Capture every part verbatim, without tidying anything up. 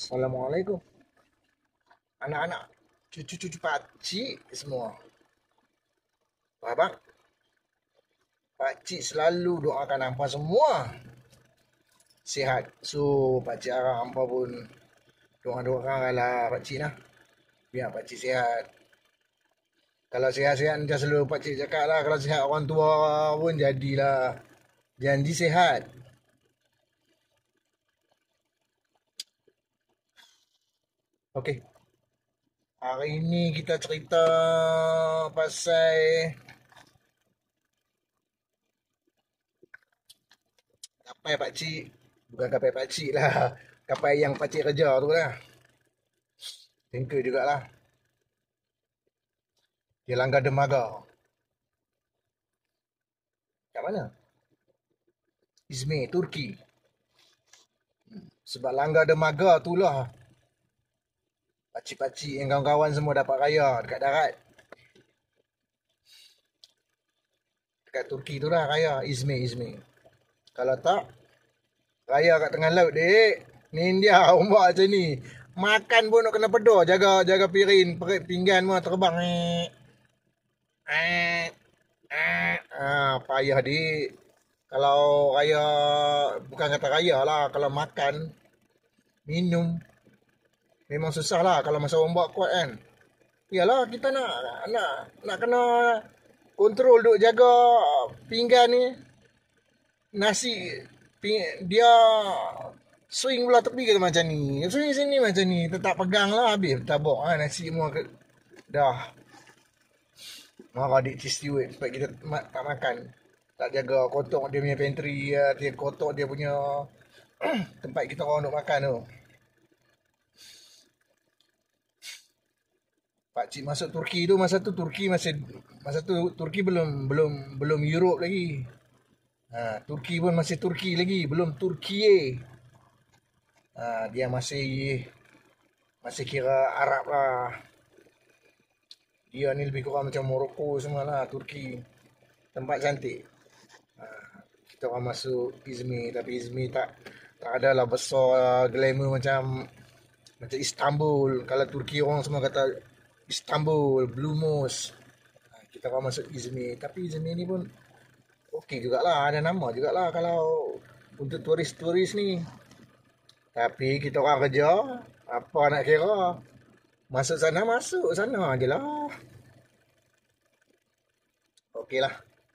Assalamualaikum. Anak-anak, cucu-cucu pakcik semua. Abang, pakcik selalu doakan hampa semua sihat. So, pakcik harap hampa pun doa-doakan lah pakcik lah. Biar pakcik sihat. Kalau sihat-sihat macam selalu pakcik cakap lah. Kalau sihat orang tua pun jadilah. Janji sihat. Okey. Hari ini kita cerita pasal kapai pakcik. Bukan kapai pakcik lah. Kapai yang pakcik kerja tu lah. Tengker jugalah. Dia langgar dermaga. Kat mana? Izmir, Turki. Sebab langgar dermaga tu lah pakcik-pakcik yang kawan-kawan semua dapat raya dekat darat. Dekat Turki tu lah raya. Izmir, Izmir. Kalau tak, raya kat tengah laut, dek. Ni India, ombak macam ni. Makan pun nak kena pedor. Jaga jaga piring, perit pinggan semua terbang. Eh. Eh. Eh. Ah, payah, dek. Kalau raya, bukan kata raya lah. Kalau makan, minum, memang susah lah kalau masa ombak kuat kan. Yalah, kita nak nak nak kena kontrol duk jaga pinggan ni. Nasi ping, dia swing pula tepi kata macam ni. Swing sini macam ni. Tetap pegang lah habis tabuk ha, nasi semua ke, dah. Marah adik cheese steward sebab kita ma- tak makan. Tak jaga kotor dia punya pantry, dia kotor dia punya tempat kita orang duk makan tu. Pakcik masuk Turki tu masa tu Turki masih masa tu Turki belum belum belum Europe lagi. Ha, Turki pun masih Turki lagi, belum Turkiye. Ha, dia masih masih kira Arab lah. Dia ni lebih kurang macam Morocco semua lah, Turki. Tempat cantik. Ha, kita orang masuk Izmir, tapi Izmir tak tak ada lah besar glamour macam macam Istanbul. Kalau Turki orang semua kata Istanbul, Blue Mosque. Ha, kita orang masuk Izmir, tapi Izmir ni pun okey jugalah, ada nama jugalah kalau untuk turis-turis ni. Tapi kita orang kerja, apa nak kira? Masuk sana, masuk sana je lah. Okey lah.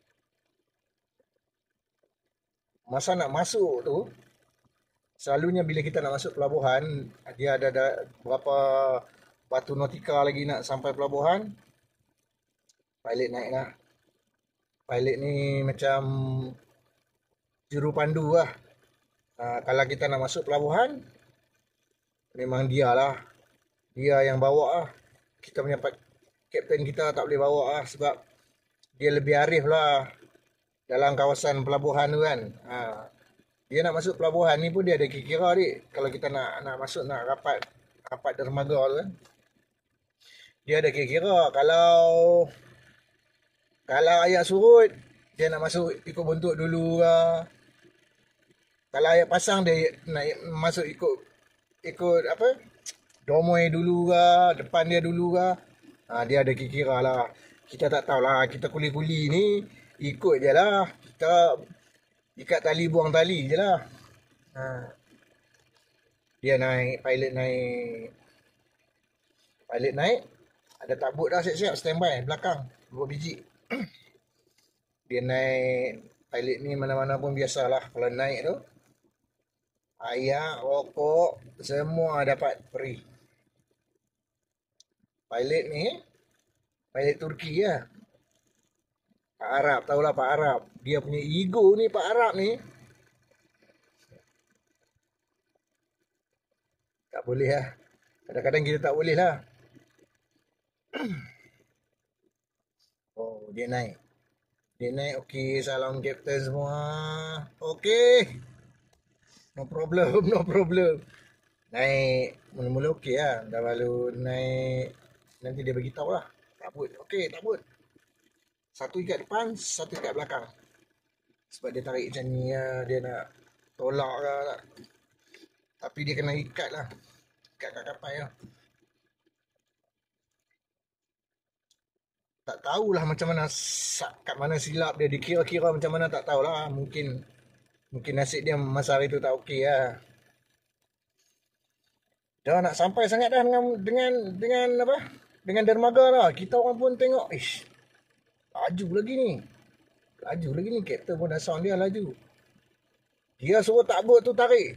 Masa nak masuk tu, selalunya bila kita nak masuk pelabuhan, dia ada, ada berapa batu nautika lagi nak sampai pelabuhan. Pilot naik lah. Pilot ni macam juru pandu lah. Ha, kalau kita nak masuk pelabuhan, memang dia lah. Dia yang bawa lah. Kita punya kapten kita tak boleh bawa lah sebab dia lebih arif lah dalam kawasan pelabuhan tu kan. Ha, dia nak masuk pelabuhan ni pun dia ada kira-kira dik. Kalau kita nak nak masuk nak rapat rapat dermaga tu kan. Dia ada kira-kira kalau kalau ayat surut dia nak masuk ikut bentuk dulu lah. Kalau ayat pasang dia nak masuk ikut ikut apa? Domoy dulu ke, depan dia dulu ke. Ha, dia ada kira lah. Kita tak tahulah, kita kuli-kuli ni ikut je lah. Kita ikat tali, buang tali je lah. Ha. Dia naik, pilot naik. Pilot naik, ada tabut dah siap-siap, standby belakang, dua biji. Dia naik, pilot ni mana-mana pun biasalah. Kalau naik tu, ayak, rokok, semua dapat free. Pilot ni, pilot Turki lah. Pak Arab, tahulah Pak Arab. Dia punya ego ni, Pak Arab ni. Tak boleh lah. Kadang-kadang kita tak boleh lah. Oh, dia naik. Dia naik, okey. Salam Kapten semua. Okey. No problem, no problem. Naik, mula-mula okey lah. Dah lalu naik. Nanti dia beritahu lah. Tabut. Okey, tabut. Satu ikat depan, satu ikat belakang. Sebab dia tarik macam ni lah. Dia nak tolak lah. Tapi dia kena ikat lah. ikat kat kapal ya. Tak tahulah macam mana kat mana silap dia, dikira-kira macam mana tak tahulah. Mungkin mungkin nasib dia masa hari tu tak okey lah. Dah nak sampai sangat dah dengan dengan dengan apa? Dengan dermaga dah. Kita orang pun tengok, ish. Laju lagi ni. Laju lagi ni, kapten pun dah sound dia laju. Dia suruh takbut tu tarik.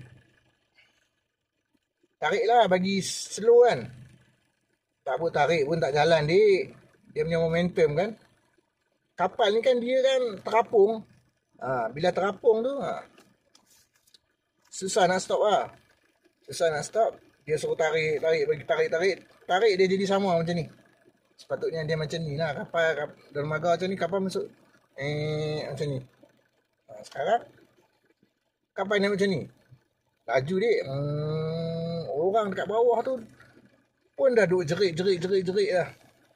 Tarik lah bagi slow kan. Takbut tarik pun tak jalan dik. Dia punya momentum kan. Kapal ni kan dia kan terapung. Ha, bila terapung tu, ha, susah nak stop lah. Susah nak stop. Dia suruh tarik, tarik, bagi tarik, tarik. Tarik dia jadi sama macam ni. Sepatutnya dia macam ni lah. Kapal, kapal dermaga macam ni, kapal masuk eh macam ni. Ha, sekarang kapal ni macam ni. Laju dik. Hmm, orang dekat bawah tu pun dah duk jerit, jerit, jerit, jerit lah.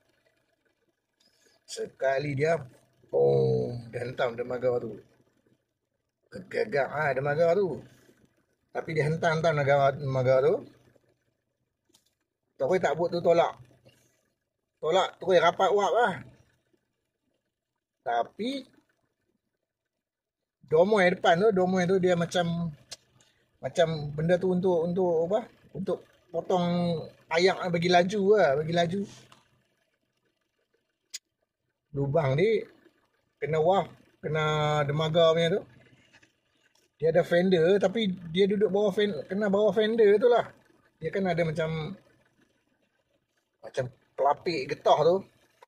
Sekali dia, oh, dia hentam dermaga tu. Kegagak ah ha, dermaga tu. Tapi dia hentam-hentam dermaga, dermaga tu. Terus tak buat tu tolak. Tolak terus rapat uap lah. Tapi domoy depan tu, domoy tu dia macam macam benda tu untuk untuk apa? Untuk potong ayak bagi laju lah, bagi laju. Lubang ni kena wah, kena dermaga punya tu. Dia ada fender tapi dia duduk bawah fender, kena bawah fender tu lah. Dia kan ada macam macam pelapik getah tu.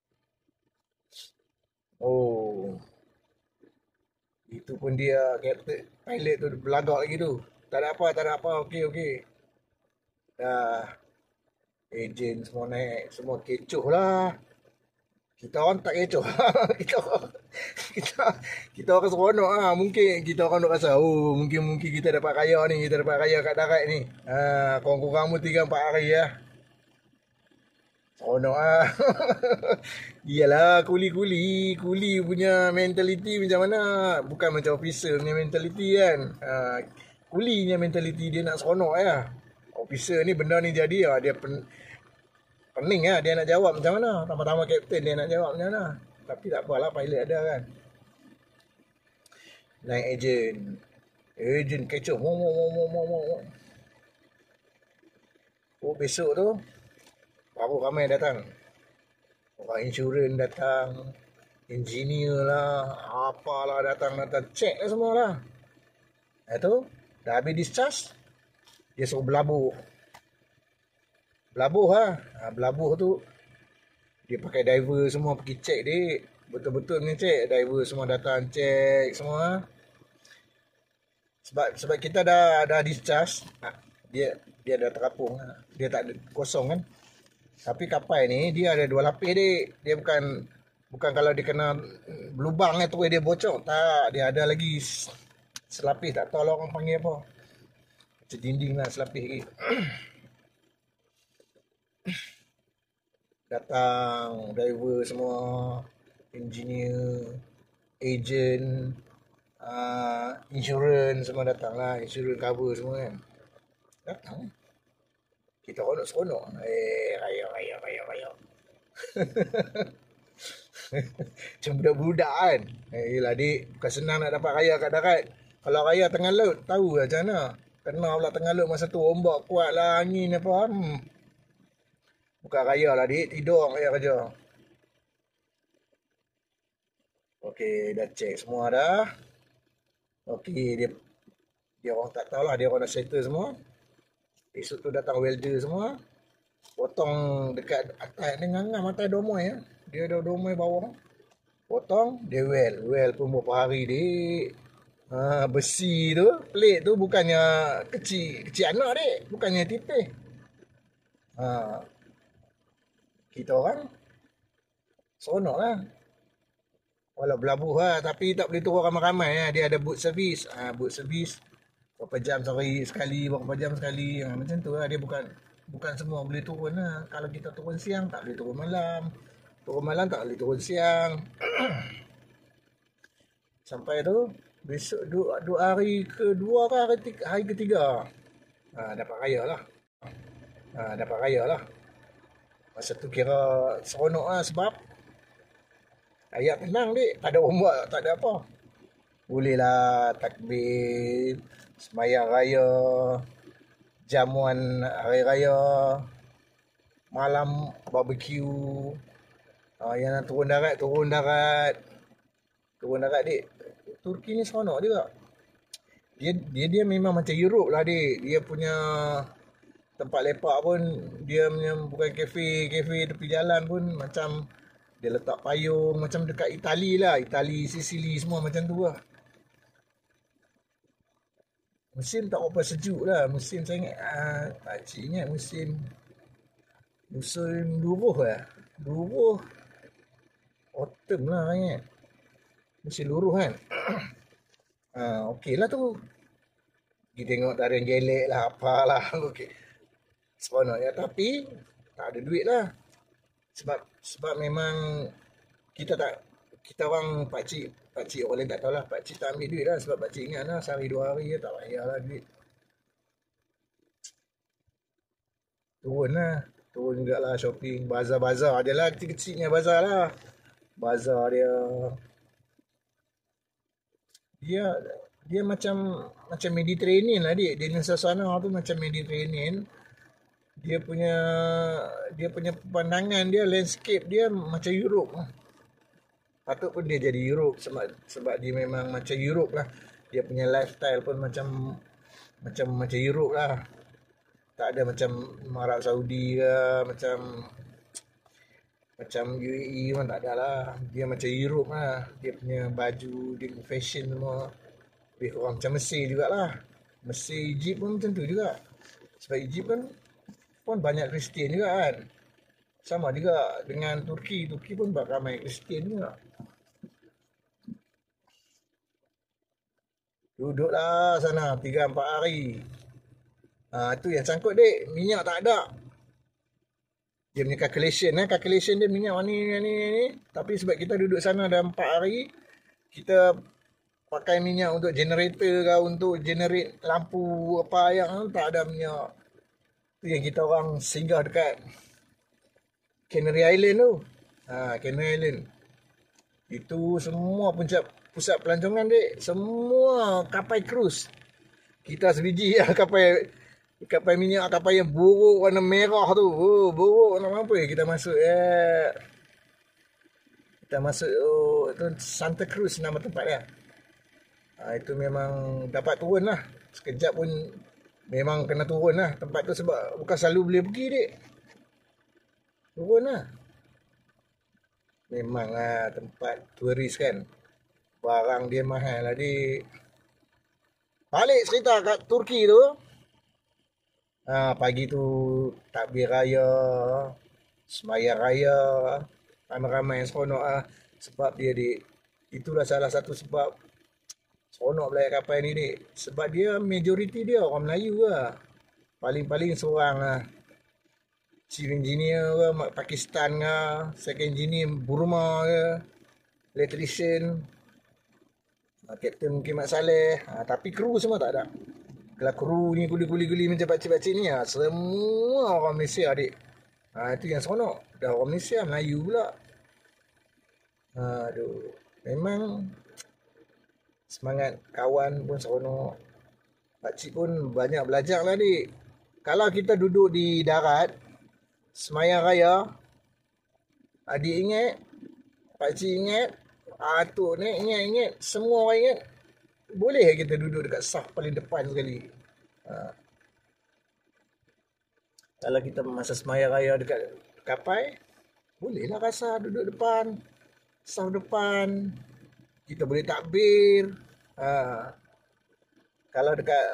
Oh. Itu pun dia kapten pilot tu belagak lagi tu. Tak ada apa, tak ada apa. Okey, okey. Dah. Ejen semua naik, semua kecoh lah. Kita orang tak kecoh. kita kita kita orang seronok ah. Mungkin kita orang nak rasa, oh, mungkin mungkin kita dapat raya ni, kita dapat raya kat darat ni. Ha, kurang-kurang pun tiga empat hari lah. Seronok ah. Iyalah, kuli-kuli, kuli punya mentaliti macam mana? Bukan macam officer punya mentaliti kan. Ha, kuli punya mentaliti dia nak seronok ya. Officer ni benda ni jadi ah, dia pen, pening lah dia nak jawab macam mana. Tambah-tambah kapten dia nak jawab macam mana. Tapi tak apalah, pilot ada kan. Naik ejen. Ejen kecoh. Mo, mo, mo, mo, mo, mo. Oh, besok tu baru ramai datang. Orang insurans datang. Engineer lah. Apalah datang-datang. Check lah semua lah. Itu dah habis discharge. Dia suruh berlabuh. Berlabuh lah. Ha, berlabuh tu dia pakai diver semua pergi check dik. Betul-betul ni check. Diver semua datang check semua. Sebab sebab kita dah dah discharge. Ha, dia dia dah terapung. Dia tak ada kosong kan. Tapi kapal ni dia ada dua lapis dik. Dia bukan bukan kalau dia kena berlubang tu dia bocor. Tak, dia ada lagi selapis. Tak tahu lah orang panggil apa. Macam dinding lah selapis lagi. Datang driver semua, engineer, agent, uh, insurans semua datang lah. Insurans cover semua kan. Datang. Kita orang nak seronok. Eh, raya, raya, raya, raya. Macam budak-budak kan. Eh, yelah dik, bukan senang nak dapat raya kat darat. Kalau raya tengah laut, tahu lah macam mana. Kena pula tengah laut masa tu, ombak kuat lah, angin apa. Hmm. Bukan raya lah dik, tidur raya kerja. Okey, dah check semua dah. Okey, dia dia orang tak tahu lah, dia orang dah settle semua. Esok tu datang welder semua. Potong dekat atas ni ngangam atas domoy ya. Dia ada domoy bawah. Potong, dia well. Well pun berapa hari dik. Ha, besi tu, plate tu bukannya kecil, kecil anak dik. Bukannya tipis. Ha, kita orang seronok lah. Walau berlabuh lah. Tapi tak boleh turun ramai-ramai lah. Dia ada boat service. Ha, boat service. Berapa jam sehari sekali, berapa jam sekali. Ha, macam tu lah. Dia bukan bukan semua boleh turun lah. Kalau kita turun siang, tak boleh turun malam. Turun malam, tak boleh turun siang. Sampai tu, besok dua, dua hari kedua ke hari, hari ketiga. Ha, dapat raya lah. Ha, dapat raya lah. Masa tu kira seronok lah sebab ayat tenang dik. Tak ada ombak, tak ada apa. Boleh lah takbir, sembahyang raya, jamuan hari raya, malam barbecue. Ha, yang nak turun darat, turun darat. Turun darat dik. Turki ni seronok juga. Dia dia dia memang macam Europe lah dik. Dia punya tempat lepak pun dia punya bukan kafe, kafe tepi jalan pun macam dia letak payung macam dekat Itali lah, Itali, Sicily semua macam tu lah. Musim tak berapa sejuk lah, musim saya ingat ah, pakcik ingat musim musim luruh lah. Luruh autumn lah saya ingat. Musim luruh kan. Ah, okey lah tu. Pergi tengok tarian gelek lah apalah. Okey. Seronok ya tapi tak ada duit lah. Sebab sebab memang kita tak kita orang pakcik pakcik orang lain tak tahu lah, pakcik tak ambil duit lah sebab pakcik ingat lah sehari dua hari ya, tak payah lah duit. Turun lah, turun jugalah shopping, bazar-bazar je lah, kecil-kecilnya bazar lah. Bazar dia dia dia macam macam Mediterranean lah dia, dia punya suasana tu macam Mediterranean. Dia punya dia punya pemandangan dia, landscape dia macam Europe lah. Patut pun dia jadi Europe sebab sebab dia memang macam Europe lah. Dia punya lifestyle pun macam macam macam Europe lah. Tak ada macam Arab Saudi ke, macam macam U A E pun tak ada lah. Dia macam Europe lah. Dia punya baju, dia punya fashion semua lebih kurang macam Mesir jugalah. Mesir, Egypt pun macam tu juga. Sebab Egypt kan pun banyak Kristian juga kan. Sama juga dengan Turki. Turki pun ramai Kristian juga. Duduklah sana tiga empat hari. Ha, tu yang sangkut dek. Minyak tak ada. Dia punya calculation eh. Calculation dia minyak ni ni ni. Tapi sebab kita duduk sana dah empat hari. Kita pakai minyak untuk generator ke. Untuk generate lampu apa yang tak ada minyak. Tu yang kita orang singgah dekat Canary Island tu. Ha, Canary Island. Itu semua pusat pusat pelancongan dek. Semua kapal cruise. Kita sebiji lah kapal kapal minyak, kapal yang buruk warna merah tu. Oh, buruk nak apa kita masuk eh. Kita masuk oh, tu Santa Cruz nama tempat dia. Ha, itu memang dapat turun lah. Sekejap pun memang kena turun lah tempat tu sebab bukan selalu boleh pergi dek. Turun lah. Memang lah tempat turis kan. Barang dia mahal lah dek. Balik cerita kat Turki tu. Ha, pagi tu takbir raya, sembahyang raya, ramai-ramai yang seronok lah. Sebab dia dek, itulah salah satu sebab seronok belayar kapal ni dek. Sebab dia majoriti dia orang Melayu lah. Paling-paling seorang lah. Chief engineer ke, Pakistan ke, second engineer Burma ke, electrician, Kapten mungkin Mak Saleh. Ha, tapi kru semua tak ada. Kalau kru ni guli-guli-guli macam pakcik-pakcik ni ha, semua orang Malaysia adik. Ha, itu yang seronok. Dah orang Malaysia, Melayu pula. Ha, aduh. Memang semangat kawan pun seronok. Pakcik pun banyak belajar lah adik. Kalau kita duduk di darat, semayang raya, adik ingat, pakcik ingat, atuk ni ingat-ingat, semua orang ingat. Boleh kita duduk dekat saf paling depan sekali. Ha. Kalau kita masa semayang raya dekat kapal, bolehlah rasa duduk depan, saf depan. Kita boleh takbir. Ha. Kalau dekat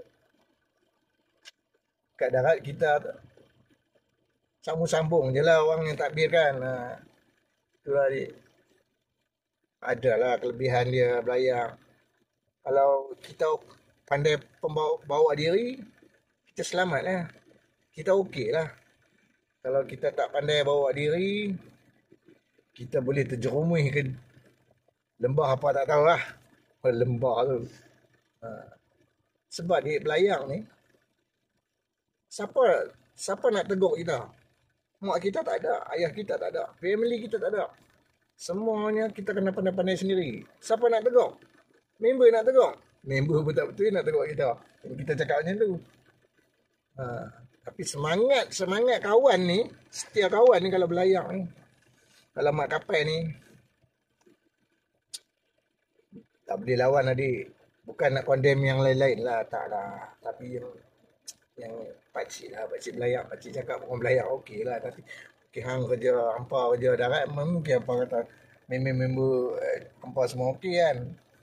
dekat darat kita sambung-sambung je lah orang yang takbir kan. Ha. Itulah dia. Adalah kelebihan dia belayar. Kalau kita pandai pembawa bawa diri, kita selamat lah. Kita okey lah. Kalau kita tak pandai bawa diri, kita boleh terjerumus ke lembah apa tak tahu lah. Lembah tu. Ha. Sebab dia belayar ni, siapa Siapa nak tegur kita? Mak kita tak ada, ayah kita tak ada, family kita tak ada. Semuanya kita kena pandai-pandai sendiri. Siapa nak tegur? Member nak tegur. Member pun tak betul nak tegur kita. Kita cakap macam tu. Ha, tapi semangat, semangat kawan ni, setiap kawan ni kalau belayak ni, kalau mak kapal ni, tak boleh lawan adik. Bukan nak condemn yang lain-lain lah, tak lah. Tapi yang yang pakcik lah, pakcik belayak, pakcik cakap orang belayak okey lah. Tapi okey hang kerja, hampa kerja darat, mungkin apa kata member-member eh, hampa semua okey kan.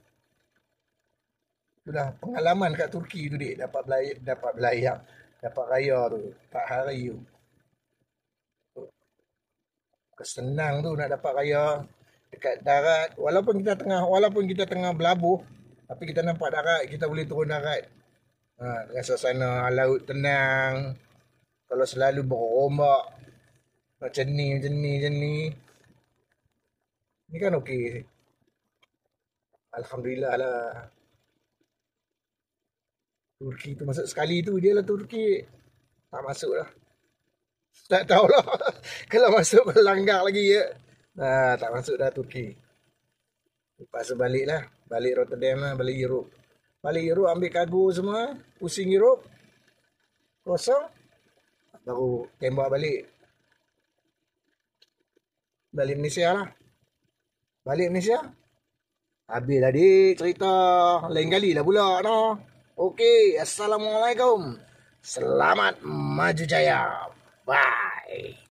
Itulah pengalaman kat Turki tu dik, dapat belayak, dapat belayak, dapat raya tu, empat hari tu. Kesenang tu nak dapat raya dekat darat, walaupun kita tengah walaupun kita tengah berlabuh, tapi kita nampak darat, kita boleh turun darat. Ha, dengan suasana laut tenang. Kalau selalu berombak macam ni, macam ni, macam ni. Ni kan okey. Alhamdulillah lah. Turki tu masuk sekali tu je lah Turki. Tak masuk lah. Tak tahulah. Kalau masuk langgar lagi ya. Nah, tak masuk dah Turki. Lepas tu balik lah. Balik Rotterdam lah, balik Europe. Balik Europe ambil kargo semua. Pusing Europe. Kosong. Baru tembak balik. Balik Malaysia lah. Balik Malaysia. Habis lah dik cerita. Lain kali lah pula no. Okey. Assalamualaikum. Selamat maju jaya. Bye.